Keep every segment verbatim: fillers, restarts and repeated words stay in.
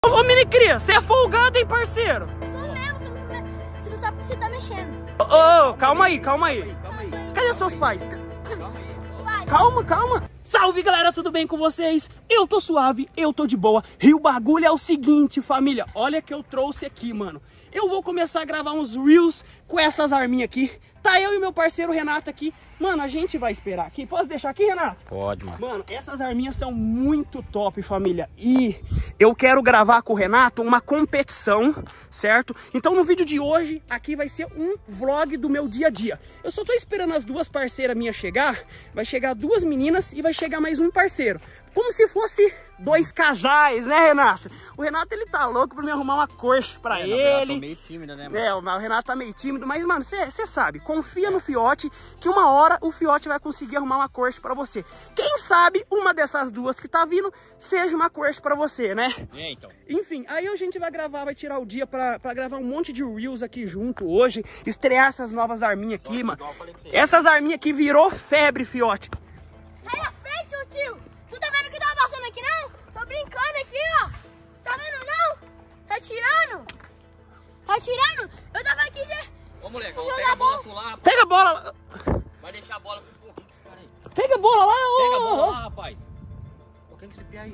Ô, ô mini cria, você é folgado, hein, parceiro? Sou mesmo, você não sabe o que você tá mexendo. Ô, ô, calma aí, calma aí. Cadê seus pais? Calma, calma. Salve, galera, tudo bem com vocês? Eu tô suave, eu tô de boa. E o bagulho é o seguinte, família. Olha que eu trouxe aqui, mano. Eu vou começar a gravar uns reels com essas arminhas aqui. Tá eu e meu parceiro Renato aqui. Mano, a gente vai esperar aqui. Posso deixar aqui, Renato? Pode, mano. Mano, essas arminhas são muito top, família. E eu quero gravar com o Renato uma competição, certo? Então no vídeo de hoje, aqui vai ser um vlog do meu dia a dia. Eu só tô esperando as duas parceiras minhas chegar. Vai chegar duas meninas e vai chegar mais um parceiro. Como se fosse dois casais, né, Renato? O Renato, ele tá louco pra me arrumar uma coxa pra é, ele. Eu tô meio tímido, né, mano? É, o Renato tá meio tímido, mas, mano, você sabe, confia no Fiote, que uma hora o Fiote vai conseguir arrumar uma coxa pra você. Quem sabe uma dessas duas que tá vindo seja uma coxa pra você, né? É, então. Enfim, aí a gente vai gravar, vai tirar o dia pra, pra gravar um monte de reels aqui junto hoje, estrear essas novas arminhas aqui, mano. Essas arminhas aqui virou febre, Fiote. Sai da frente, seu tio! Você tá vendo o que tava passando aqui, não? Tô brincando aqui, ó. Tá vendo, não? Tá tirando? Tá tirando? Eu tava aqui, você... Ô, moleque, ó, pega a bola sua lá. Pega a bola. Vai deixar a bola com o que esse cara aí? Pega a bola lá, ô. Pega a bola lá, rapaz. Ô, quem que esse pia aí?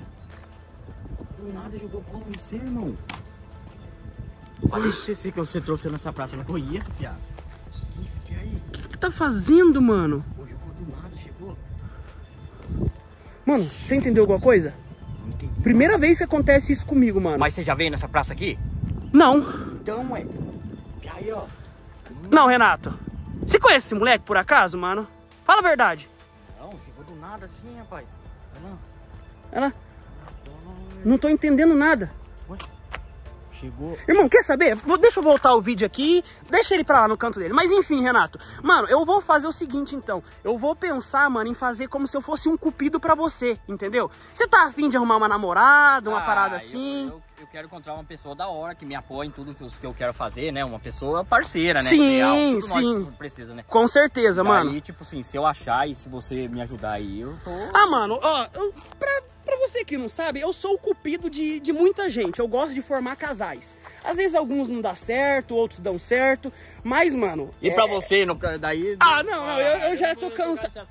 Do nada jogou bola no você, irmão. Olha esse que você trouxe nessa praça. Eu não conheço, pia. Quem é esse pia aí? O que que tá fazendo, mano? Pô, jogou do nada, chegou. Mano, você entendeu alguma coisa? Não entendi. Primeira vez que acontece isso comigo, mano. Mas você já veio nessa praça aqui? Não. Então, ué. Pia aí, ó. Não, Renato. Você conhece esse moleque, por acaso, mano? Fala a verdade. Não, chegou do nada assim, rapaz. Olha lá. Ela... Não tô entendendo nada. Ué? Chegou. Irmão, quer saber? Vou- Deixa eu voltar o vídeo aqui. Deixa ele pra lá no canto dele. Mas enfim, Renato. Mano, eu vou fazer o seguinte, então. Eu vou pensar, mano, em fazer como se eu fosse um cupido pra você, entendeu? Você tá afim de arrumar uma namorada, uma Ah, parada eu- assim? Eu, eu quero encontrar uma pessoa da hora que me apoie em tudo que eu, que eu quero fazer, né? Uma pessoa parceira, né? Sim, Real, tudo sim. Nós precisa, né? Com certeza, mano. Aí, tipo assim, se eu achar e se você me ajudar aí, eu tô... Ah, mano, ó, eu, pra, pra você que não sabe, eu sou o cupido de, de muita gente. Eu gosto de formar casais. Às vezes alguns não dá certo, outros dão certo. Mas, mano... E é- pra você, no, daí... Ah, não, não, eu, eu já tô cansado.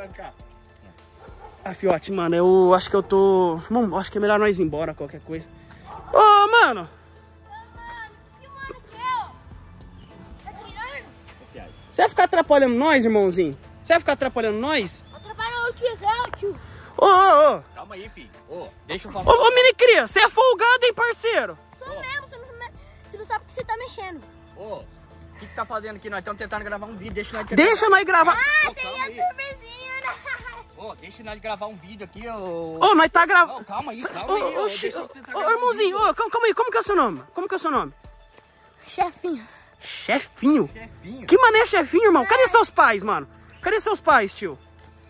Ah, Fiote, mano, eu acho que eu tô... Não, acho que é melhor nós ir embora, qualquer coisa. Ô, mano! Ô, mano, que mano que é, ó? Tá tirando? Você vai ficar atrapalhando nós, irmãozinho? Você vai ficar atrapalhando nós? Atrapalha o que quiser, tio. Ô, ô, ô! Calma aí, filho. Ô, deixa eu falar. Ô, ô, mini cria, você é folgado, hein, parceiro? Sou mesmo, você não, você não sabe o que você tá mexendo. Ô, o que que você tá fazendo aqui? Nós estamos tentando gravar um vídeo. Deixa nós... Deixa nós gravar. Ah, Ô, você calma ia aí. turbezinho, né? Ô, deixa nós gravar um vídeo aqui, ô... Ô, nós tá gravando. Não, calma aí, calma Ô, aí. ô, Ô, xi- deixa eu tentar ô, gravar um irmãozinho, vídeo. ô, calma, calma aí, como que é o seu nome? Como que é o seu nome? Chefinho. Chefinho? Chefinho. Que mané chefinho, irmão? Cadê seus pais, mano? Cadê seus pais, tio?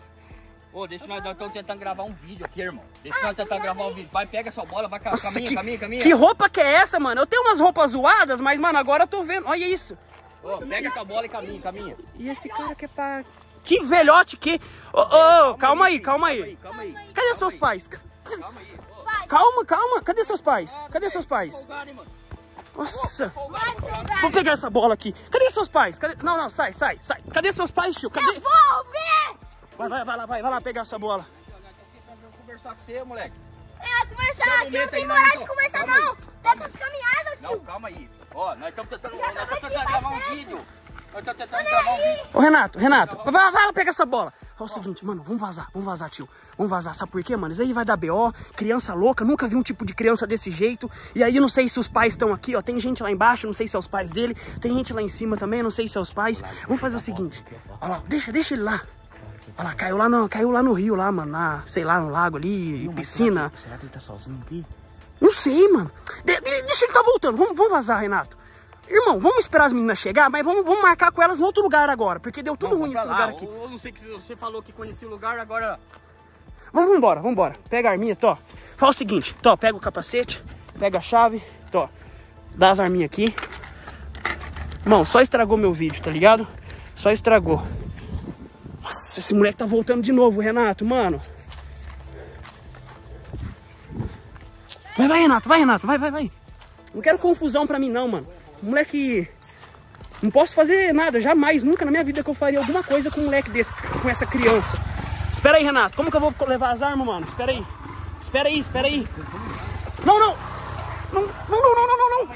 Ô, deixa nós... Nós estamos tentando gravar um vídeo aqui, irmão. Deixa nós tentar gravar um vídeo. Vai, pega essa bola, vai, ca- Nossa, caminha, que, caminha, caminha. que roupa que é essa, mano? Eu tenho umas roupas zoadas, mas, mano, agora eu tô vendo. Olha isso. Ô, pega essa bola e caminha, caminha. E esse cara que é pra... Que velhote que... Ô, ô, calma aí, calma aí. Calma aí. Cadê seus pais? Calma aí. Ô, Vai, Calma, calma. Cadê seus pais? Cadê seus pais? folgado, hein, mano? Nossa. vai, vai. Vou pegar essa bola aqui. Cadê seus pais? Cadê... Não, não, sai, sai, sai. Cadê seus pais, tio? Cadê? Eu vou ver. Vai, vai, vai lá, vai, vai lá pegar essa bola. Nós estamos tentando conversar com você, moleque. É, conversar Dá um aqui, eu não momento aí, tenho não, moral de então. conversar, Calma aí. não. Pega as caminhadas, Não, tio. calma aí. Ó, nós estamos tentando, nós estamos vai tentando aqui, gravar vai um certo. vídeo. Nós estamos tentando gravar um vídeo. Ô, Renato, Renato, vai, vai lá pegar essa bola. É o seguinte, mano, vamos vazar, vamos vazar, tio. Vamos vazar, sabe por quê, mano? Isso aí vai dar B O, criança louca, nunca vi um tipo de criança desse jeito. E aí, não sei se os pais estão aqui, ó. Tem gente lá embaixo, não sei se é os pais dele. Tem gente lá em cima também, não sei se é os pais. Vamos fazer o seguinte, olha lá, deixa, deixa ele lá. Olha lá, caiu lá no, caiu lá no rio, lá, mano, na, sei lá, no lago ali, piscina. Será que ele tá sozinho aqui? Não sei, mano. De- de- deixa ele tá voltando, vamos, vamos vazar, Renato. Irmão, vamos esperar as meninas chegar, mas vamos, vamos marcar com elas em outro lugar agora, porque deu tudo ruim esse lugar aqui. Eu não sei que você falou que conhecia o lugar, agora... Vamos embora, vamos embora. Pega a arminha, Tó. Fala o seguinte, Tó, pega o capacete, pega a chave, Tó. Dá as arminhas aqui. Irmão, só estragou meu vídeo, tá ligado? Só estragou. Nossa, esse moleque tá voltando de novo, Renato, mano. Vai, vai, Renato, vai, Renato, vai, vai, vai. Não quero confusão pra mim, não, mano. Moleque... Não posso fazer nada, jamais, nunca na minha vida que eu faria alguma coisa com um moleque desse, com essa criança. Espera aí, Renato. Como que eu vou levar as armas, mano? Espera aí. Espera aí, espera aí. Não, não. Não, não, não, não, não, não.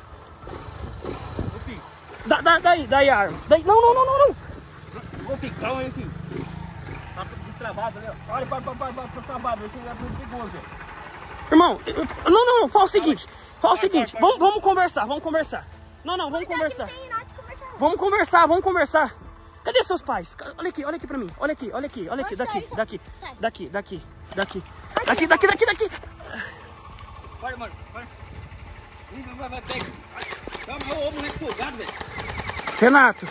Da, da, daí, daí a arma. Daí, não, não, não, não, não. Ô, filho, calma aí, filho. Tá tudo destravado ali, ó. Olha pra, pra, pra, pra, pra travado, esse lugar é muito perigoso, velho. Irmão, eu, não, não, não. Fala o seguinte. Fala o seguinte. Vamos, vamos conversar, vamos conversar. Não, não, vamos conversar. Vamos conversar, vamos conversar. Cadê seus pais? Olha aqui, olha aqui pra mim. Olha aqui, olha aqui, olha aqui. Daqui, daqui, daqui, daqui, daqui. Daqui, daqui, daqui, daqui. Vai, mano, vai. Vai, vai, pega. Calma, ô, moleque folgado, velho. Renato.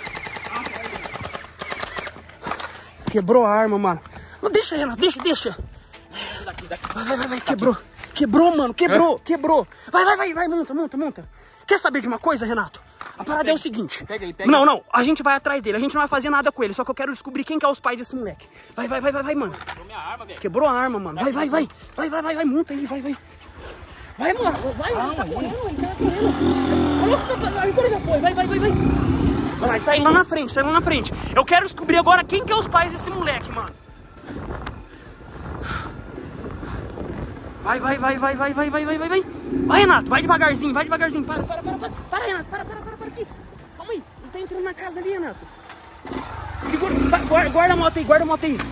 Quebrou a arma, mano. Não, deixa, Renato, deixa, deixa. Daqui, daqui. Vai, vai, vai, quebrou. Quebrou, mano, quebrou, quebrou. Vai, vai, vai, vai, monta, monta, monta. Quer saber de uma coisa, Renato? A parada é o seguinte. Pega ele, pega não, ele. não, a gente vai atrás dele, a gente não vai fazer nada com ele, só que eu quero descobrir quem que é os pais desse moleque. Vai, vai, vai, vai, vai, mano. Quebrou minha arma, velho. Quebrou a arma, mano. Vai, vai, vai. Vai, vai, vai, vai, monta aí, vai, vai. Vai, mano, vai, mano, tá correndo, ele tá correndo. Coloca, agora já foi, vai, vai, vai, vai. Vai lá, tá indo lá na frente, tá indo lá na frente. Eu quero descobrir agora quem que é os pais desse moleque, mano. Vai, vai, vai, vai, vai, vai, vai, vai, vai, vai. Vai, Renato, vai devagarzinho, vai devagarzinho. Para, para, para, para. Para, Renato, para, para, para, para aqui. Calma aí, ele tá entrando na casa ali, Renato. Segura, vai, guarda, guarda a moto aí, guarda a moto aí.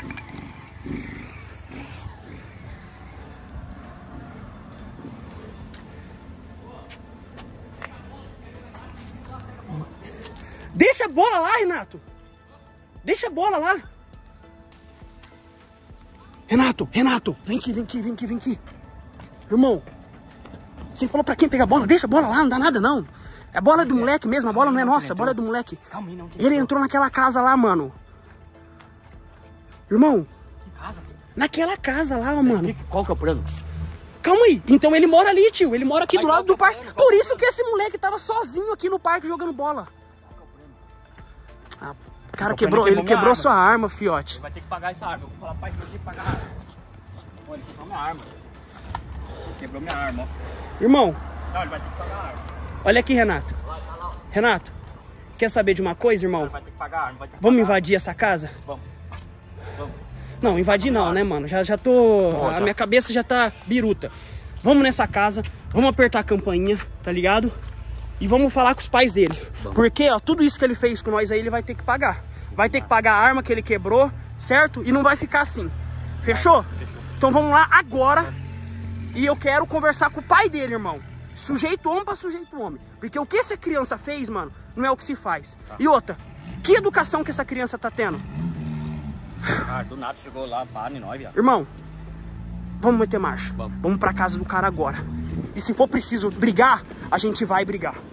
Deixa a bola lá, Renato. Deixa a bola lá. Renato, Renato, vem aqui, vem aqui, vem aqui, vem aqui. Irmão, você falou pra quem pegar a bola? Deixa a bola lá, não dá nada não. A bola é do moleque mesmo, a bola não é nossa, a bola é do moleque. Calma aí, não. Ele entrou naquela casa lá, mano. Irmão, Que casa, filho? naquela casa lá, mano. Qual que é o plano? Calma aí, então ele mora ali, tio. Ele mora aqui Mas do qual lado que é do o parque. plano? Qual Por que é o isso que esse moleque tava sozinho aqui no parque jogando bola. Ah, o cara O quebrou, plano ele queimou minha quebrou arma. sua arma, fiote. Ele vai ter que pagar essa arma. Eu vou falar pra ele que pagar a arma. Olha, ele quebrou minha arma. Ele quebrou minha arma, ó. Irmão, Não, ele vai ter que pagar a arma. olha aqui, Renato. Lá, tá lá, ó. Renato, quer saber de uma coisa, irmão? Ele vai ter que pagar a arma. Vai ter que Vamos pagar a invadir essa casa? arma. Vamos. Vamos. Não, invadir não, né, mano? Já, já tô... A minha cabeça já tá biruta. Vamos nessa casa, vamos apertar a campainha, tá ligado? E vamos falar com os pais dele. Porque, ó, tudo isso que ele fez com nós aí, ele vai ter que pagar. Vai ter que pagar a arma que ele quebrou, certo? E não vai ficar assim. Fechou? Então vamos lá agora. E eu quero conversar com o pai dele, irmão. Sujeito homem pra sujeito homem. Porque o que essa criança fez, mano, não é o que se faz. E outra, que educação que essa criança tá tendo? Ah, do nada chegou lá, para em nós, viado. Irmão, vamos meter marcha. Vamos. Vamos pra casa do cara agora. E se for preciso brigar, a gente vai brigar.